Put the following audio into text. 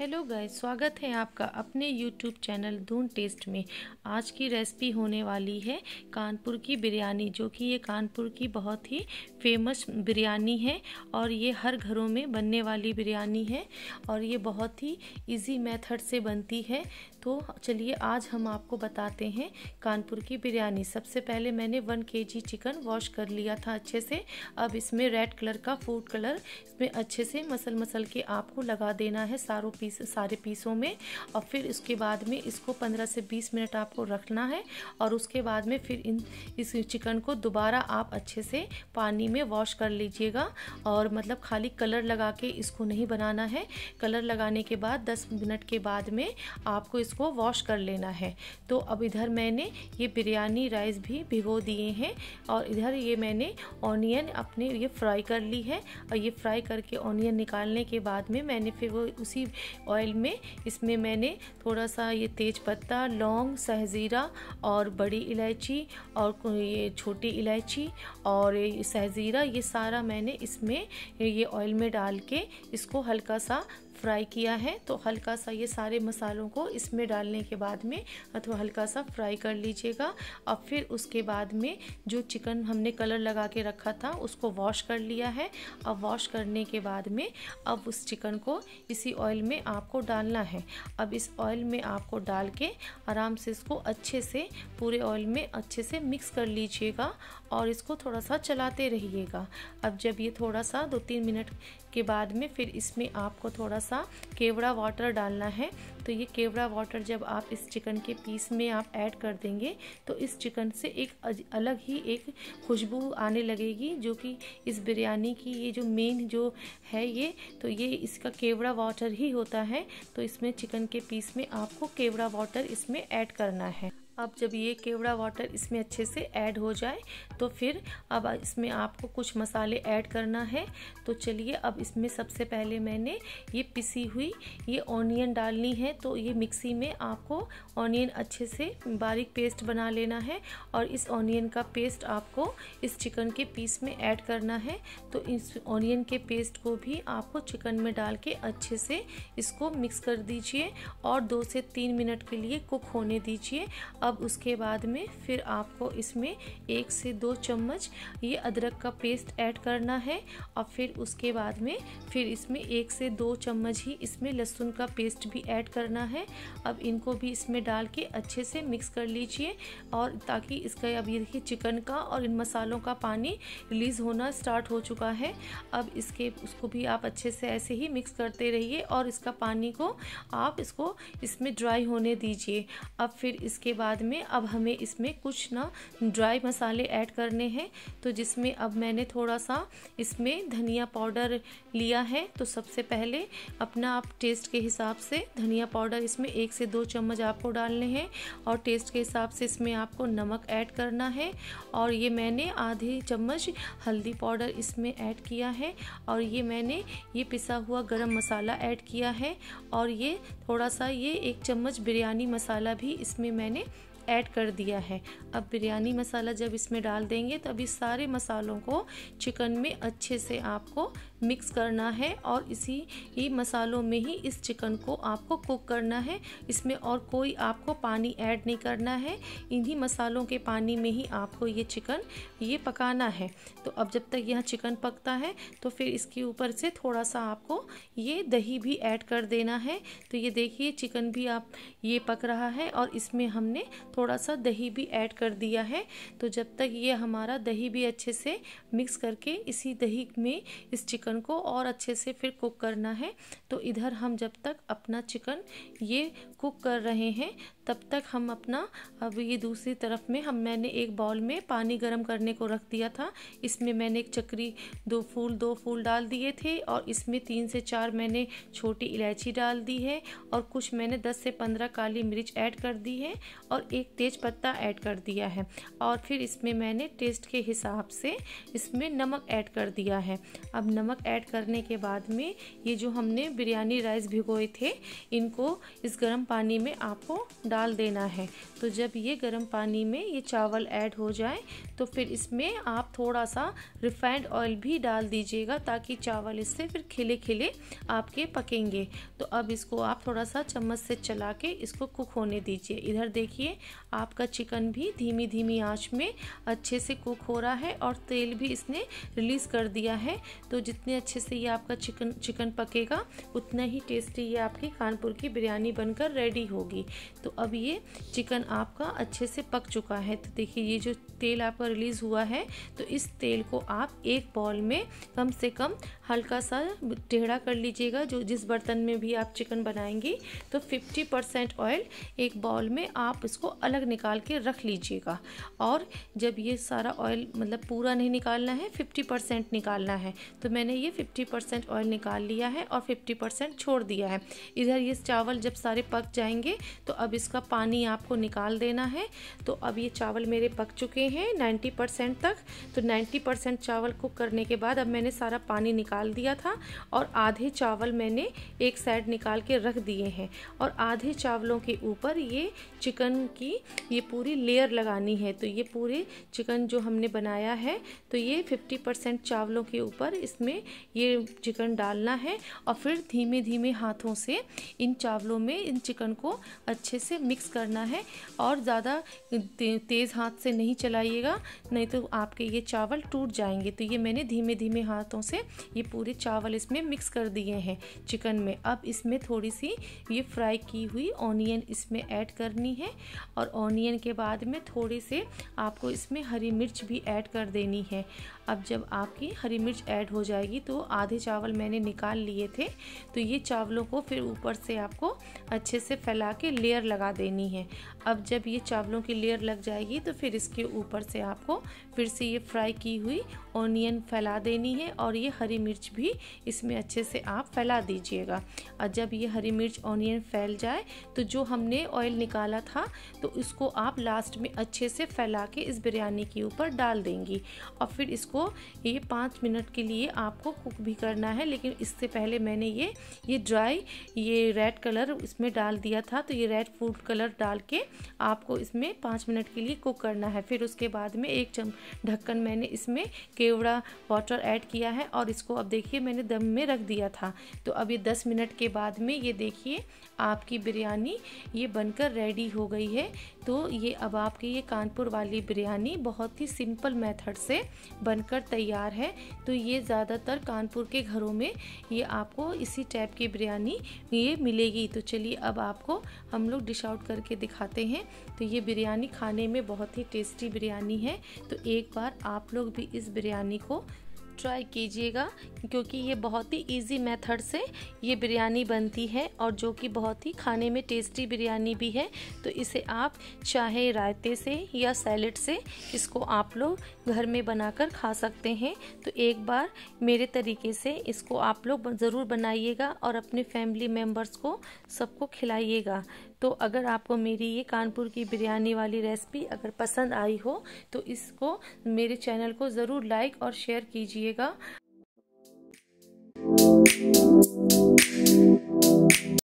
Hello guys, स्वागत है आपका अपने यूट्यूब चैनल धून टेस्ट में। आज की रेसिपी होने वाली है कानपुर की बिरयानी, जो कि ये कानपुर की बहुत ही फेमस बिरयानी है और ये हर घरों में बनने वाली बिरयानी है और ये बहुत ही इजी मेथड से बनती है। तो चलिए आज हम आपको बताते हैं कानपुर की बिरयानी। सबसे पहले मैंने 1 kg चिकन वॉश कर लिया था अच्छे से। अब इसमें रेड कलर का फूड कलर इसमें अच्छे से मसल के आपको लगा देना है सारे पीसों में। और फिर उसके बाद में इसको 15 से 20 मिनट आपको रखना है और उसके बाद में फिर इस चिकन को दोबारा आप अच्छे से पानी में वॉश कर लीजिएगा। और मतलब खाली कलर लगा के इसको नहीं बनाना है। कलर लगाने के बाद 10 मिनट के बाद में आपको इसको वॉश कर लेना है। तो अब इधर मैंने ये बिरयानी राइस भी भिगो दिए हैं और इधर ये मैंने ऑनियन अपने ये फ्राई कर ली है। और ये फ्राई करके ऑनियन निकालने के बाद में मैंने फिर वो उसी ऑयल में इसमें मैंने थोड़ा सा ये तेज पत्ता, लौंग, सहजीरा और बड़ी इलायची और ये छोटी इलायची और सहजीरा, ये सारा मैंने इसमें ये ऑयल में डाल के इसको हल्का सा फ्राई किया है। तो हल्का सा ये सारे मसालों को इसमें डालने के बाद में अथवा हल्का सा फ्राई कर लीजिएगा। और फिर उसके बाद में जो चिकन हमने कलर लगा के रखा था उसको वॉश कर लिया है। अब वॉश करने के बाद में अब उस चिकन को इसी ऑयल में आपको डालना है। अब इस ऑयल में आपको डाल के आराम से इसको अच्छे से पूरे ऑयल में अच्छे से मिक्स कर लीजिएगा और इसको थोड़ा सा चलाते रहिएगा। अब जब ये थोड़ा सा 2-3 मिनट के बाद में फिर इसमें आपको थोड़ा सा केवड़ा वाटर डालना है। तो ये केवड़ा वाटर जब आप इस चिकन के पीस में आप ऐड कर देंगे तो इस चिकन से एक अलग ही एक खुशबू आने लगेगी, जो कि इस बिरयानी की ये जो मेन जो है ये इसका केवड़ा वाटर ही होता है। तो इसमें चिकन के पीस में आपको केवड़ा वाटर इसमें ऐड करना है। अब जब ये केवड़ा वाटर इसमें अच्छे से ऐड हो जाए तो फिर अब इसमें आपको कुछ मसाले ऐड करना है। तो चलिए अब इसमें सबसे पहले मैंने ये पिसी हुई ये ऑनियन डालनी है। तो ये मिक्सी में आपको ऑनियन अच्छे से बारीक पेस्ट बना लेना है और इस ऑनियन का पेस्ट आपको इस चिकन के पीस में ऐड करना है। तो इस ऑनियन के पेस्ट को भी आपको चिकन में डाल के अच्छे से इसको मिक्स कर दीजिए और 2 से 3 मिनट के लिए कुक होने दीजिए। अब उसके बाद में फिर आपको इसमें 1 से 2 चम्मच ये अदरक का पेस्ट ऐड करना है और फिर उसके बाद में फिर इसमें 1 से 2 चम्मच ही इसमें लहसुन का पेस्ट भी ऐड करना है। अब इनको भी इसमें डाल के अच्छे से मिक्स कर लीजिए और ताकि इसका अब ये देखिए चिकन का और इन मसालों का पानी रिलीज़ होना स्टार्ट हो चुका है। अब उसको भी आप अच्छे से ऐसे ही मिक्स करते रहिए और इसका पानी को आप इसको इसमें ड्राई होने दीजिए। अब फिर इसके बाद में अब हमें इसमें कुछ ना ड्राई मसाले ऐड करने हैं। तो जिसमें अब मैंने थोड़ा सा इसमें धनिया पाउडर लिया है। तो सबसे पहले अपना आप टेस्ट के हिसाब से धनिया पाउडर इसमें 1 से 2 चम्मच आपको डालने हैं और टेस्ट के हिसाब से इसमें आपको नमक ऐड करना है। और ये मैंने आधी चम्मच हल्दी पाउडर इसमें ऐड किया है और ये मैंने ये पिसा हुआ गरम मसाला ऐड किया है और ये थोड़ा सा ये 1 चम्मच बिरयानी मसाला भी इसमें मैंने ऐड कर दिया है। अब बिरयानी मसाला जब इसमें डाल देंगे तब इस सारे मसालों को चिकन में अच्छे से आपको मिक्स करना है और इसी ही मसालों में ही इस चिकन को आपको कुक करना है। इसमें और कोई आपको पानी ऐड नहीं करना है, इन्हीं मसालों के पानी में ही आपको ये चिकन ये पकाना है। तो अब जब तक यह चिकन पकता है तो फिर इसके ऊपर से थोड़ा सा आपको ये दही भी ऐड कर देना है। तो ये देखिए चिकन भी आप ये पक रहा है और इसमें हमने थोड़ा सा दही भी ऐड कर दिया है। तो जब तक ये हमारा दही भी अच्छे से मिक्स करके इसी दही में इस चिकन को और अच्छे से फिर कुक करना है। तो इधर हम जब तक अपना चिकन ये कुक कर रहे हैं तब तक हम अपना अब ये दूसरी तरफ में मैंने एक बाउल में पानी गर्म करने को रख दिया था। इसमें मैंने एक चक्री 2 फूल डाल दिए थे और इसमें 3 से 4 मैंने छोटी इलायची डाल दी है और कुछ मैंने 10 से 15 काली मिर्च ऐड कर दी है और एक तेज पत्ता ऐड कर दिया है। और फिर इसमें मैंने टेस्ट के हिसाब से इसमें नमक ऐड कर दिया है। अब नमक ऐड करने के बाद में ये जो हमने बिरयानी राइस भिगोए थे इनको इस गर्म पानी में आपको डाल देना है। तो जब ये गर्म पानी में ये चावल ऐड हो जाए तो फिर इसमें आप थोड़ा सा रिफाइंड ऑयल भी डाल दीजिएगा ताकि चावल इससे फिर खिले खिले आपके पकेंगे। तो अब इसको आप थोड़ा सा चम्मच से चला के इसको कुक होने दीजिए। इधर देखिए आपका चिकन भी धीमी धीमी आंच में अच्छे से कुक हो रहा है और तेल भी इसने रिलीज़ कर दिया है। तो जितने अच्छे से ये आपका चिकन पकेगा उतना ही टेस्टी ये आपकी कानपुर की बिरयानी बनकर रेडी होगी। तो अब ये चिकन आपका अच्छे से पक चुका है। तो देखिए ये जो तेल आपका रिलीज़ हुआ है तो इस तेल को आप एक बाउल में कम से कम हल्का सा टेढ़ा कर लीजिएगा। जो जिस बर्तन में भी आप चिकन बनाएंगे तो 50% ऑयल एक बाउल में आप इसको अलग निकाल के रख लीजिएगा। और जब ये सारा ऑयल मतलब पूरा नहीं निकालना है, 50% निकालना है। तो मैंने ये 50% ऑयल निकाल लिया है और 50% छोड़ दिया है। इधर ये चावल जब सारे पक जाएंगे तो अब इसका पानी आपको निकाल देना है। तो अब ये चावल मेरे पक चुके हैं 90% तक। तो 90% चावल कुक करने के बाद अब मैंने सारा पानी निकाल दिया था और आधे चावल मैंने एक साइड निकाल के रख दिए हैं और आधे चावलों के ऊपर ये चिकन की ये पूरी लेयर लगानी है। तो ये पूरे चिकन जो हमने बनाया है तो ये 50% चावलों के ऊपर इसमें ये चिकन डालना है और फिर धीमे धीमे हाथों से इन चावलों में इन चिकन को अच्छे से मिक्स करना है और ज़्यादा तेज़ हाथ से नहीं चलाइएगा, नहीं तो आपके ये चावल टूट जाएंगे। तो ये मैंने धीमे धीमे हाथों से ये पूरे चावल इसमें मिक्स कर दिए हैं चिकन में। अब इसमें थोड़ी सी ये फ्राई की हुई ऑनियन इसमें ऐड करनी है और ऑनियन के बाद में थोड़ी से आपको इसमें हरी मिर्च भी ऐड कर देनी है। अब जब आपकी हरी मिर्च ऐड हो जाएगी तो आधे चावल मैंने निकाल लिए थे तो ये चावलों को फिर ऊपर से आपको अच्छे से फैला के लेयर लगा देनी है। अब जब ये चावलों की लेयर लग जाएगी तो फिर इसके ऊपर से आपको फिर से ये फ्राई की हुई ऑनियन फैला देनी है और ये हरी मिर्च भी इसमें अच्छे से आप फैला दीजिएगा। और जब ये हरी मिर्च ऑनियन फैल जाए तो जो हमने ऑयल निकाला था तो इसको आप लास्ट में अच्छे से फैला के इस बिरयानी के ऊपर डाल देंगी और फिर इसको ये 5 मिनट के लिए आपको कुक भी करना है। लेकिन इससे पहले मैंने ये ड्राई ये रेड कलर इसमें डाल दिया था। तो ये रेड फूड कलर डाल के आपको इसमें 5 मिनट के लिए कुक करना है। फिर उसके बाद में एक ढक्कन मैंने इसमें केवड़ा वाटर ऐड किया है और इसको अब देखिए मैंने दम में रख दिया था। तो अब ये 10 मिनट के बाद में ये देखिए आपकी बिरयानी ये बनकर रेडी हो गई है। तो ये अब आपकी ये कानपुर वाली बिरयानी बहुत ही सिंपल मेथड से बनकर तैयार है। तो ये ज़्यादातर कानपुर के घरों में ये आपको इसी टाइप की बिरयानी ये मिलेगी। तो चलिए अब आपको हम लोग डिश आउट करके दिखाते हैं। तो ये बिरयानी खाने में बहुत ही टेस्टी बिरयानी है। तो एक बार आप लोग भी इस बिरयानी को ट्राई कीजिएगा क्योंकि ये बहुत ही इजी मेथड से ये बिरयानी बनती है और जो कि बहुत ही खाने में टेस्टी बिरयानी भी है। तो इसे आप चाहे रायते से या सैलेड से इसको आप लोग घर में बनाकर खा सकते हैं। तो एक बार मेरे तरीके से इसको आप लोग ज़रूर बनाइएगा और अपने फैमिली मेम्बर्स को सबको खिलाइएगा। तो अगर आपको मेरी ये कानपुर की बिरयानी वाली रेसिपी अगर पसंद आई हो तो इसको मेरे चैनल को ज़रूर लाइक और शेयर कीजिएगा।